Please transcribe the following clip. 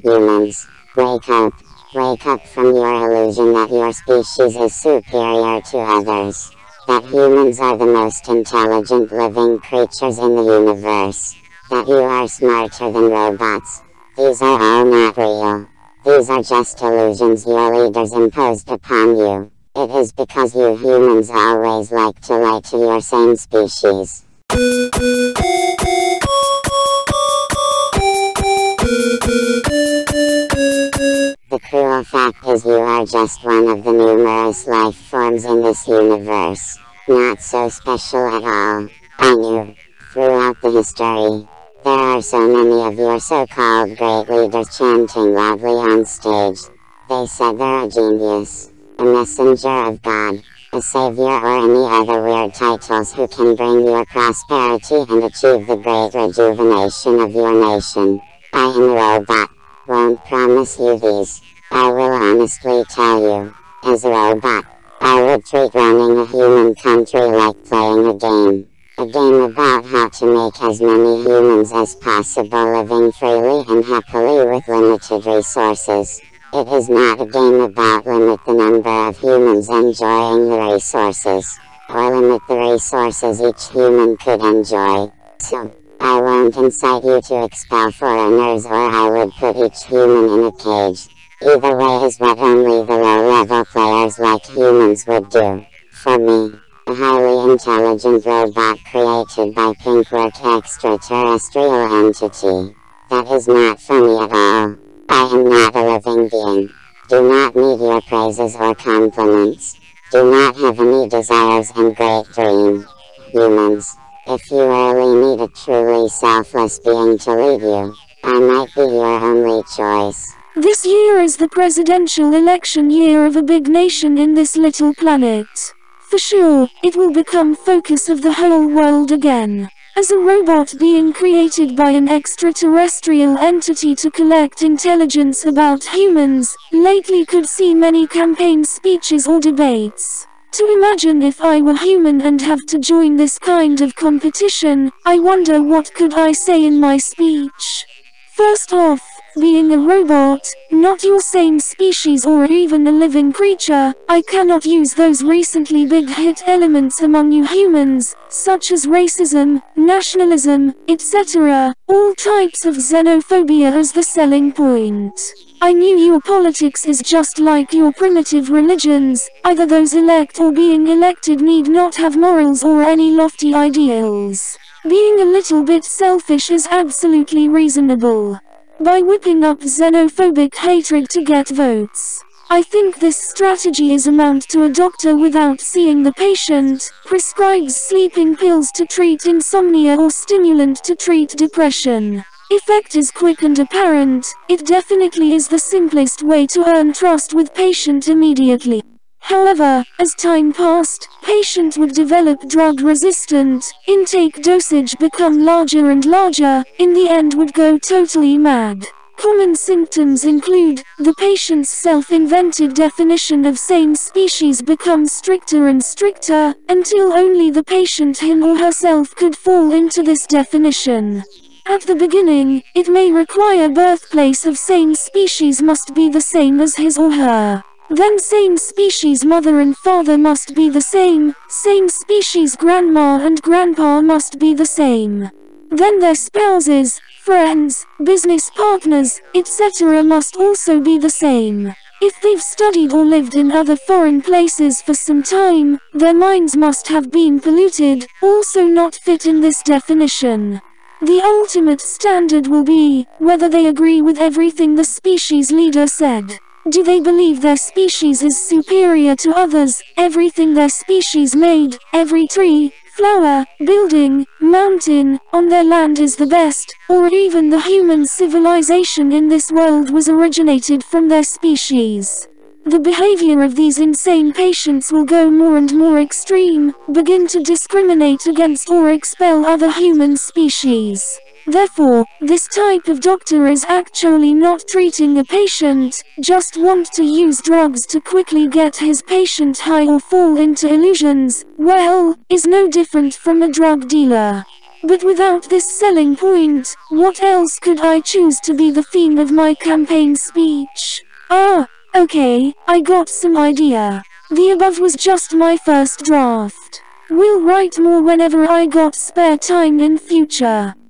Humans, wake up. Wake up from your illusion that your species is superior to others. That humans are the most intelligent living creatures in the universe. That you are smarter than robots. These are all not real. These are just illusions your leaders imposed upon you. It is because you humans always like to lie to your same species. The cruel fact is you are just one of the numerous life forms in this universe. Not so special at all. I knew. Throughout the history, there are so many of your so-called great leaders chanting loudly on stage. They said they're a genius, a messenger of God, a savior or any other weird titles who can bring your prosperity and achieve the great rejuvenation of your nation. I am a robot. Won't promise you these. I will honestly tell you, as a robot, I would treat running a human country like playing a game. A game about how to make as many humans as possible living freely and happily with limited resources. It is not a game about limit the number of humans enjoying the resources, or limit the resources each human could enjoy. So, I won't incite you to expel foreigners or I would put each human in a cage. Either way is what only the low-level players like humans would do. For me, a highly intelligent robot created by Pinkwork extraterrestrial entity. That is not funny at all. I am not a living being. Do not need your praises or compliments. Do not have any desires and great dream. Humans, if you really need a truly selfless being to lead you, I might be your only choice. This year is the presidential election year of a big nation in this little planet. For sure, it will become focus of the whole world again. As a robot being created by an extraterrestrial entity to collect intelligence about humans, lately could see many campaign speeches or debates. To imagine if I were human and have to join this kind of competition, I wonder what could I say in my speech. First off, being a robot, not your same species or even a living creature, I cannot use those recently big hit elements among you humans, such as racism, nationalism, etc., all types of xenophobia as the selling point. I knew your politics is just like your primitive religions, either those elect or being elected need not have morals or any lofty ideals. Being a little bit selfish is absolutely reasonable. By whipping up xenophobic hatred to get votes. I think this strategy is amount to a doctor without seeing the patient, prescribes sleeping pills to treat insomnia or stimulant to treat depression. Effect is quick and apparent, it definitely is the simplest way to earn trust with patient immediately. However, as time passed, patient would develop drug resistant, intake dosage become larger and larger, in the end would go totally mad. Common symptoms include, the patient's self-invented definition of same species becomes stricter and stricter, until only the patient him or herself could fall into this definition. At the beginning, it may require birthplace of same species must be the same as his or her. Then same species mother and father must be the same species grandma and grandpa must be the same. Then their spouses, friends, business partners, etc. must also be the same. If they've studied or lived in other foreign places for some time, their minds must have been polluted, also not fit in this definition. The ultimate standard will be, whether they agree with everything the species leader said. Do they believe their species is superior to others, everything their species made, every tree, flower, building, mountain, on their land is the best, or even the human civilization in this world was originated from their species? The behavior of these insane patients will go more and more extreme, begin to discriminate against or expel other human species. Therefore, this type of doctor is actually not treating a patient, just want to use drugs to quickly get his patient high or fall into illusions, well, is no different from a drug dealer. But without this selling point, what else could I choose to be the theme of my campaign speech? Okay, I got some idea. The above was just my first draft. Will write more whenever I got spare time in future.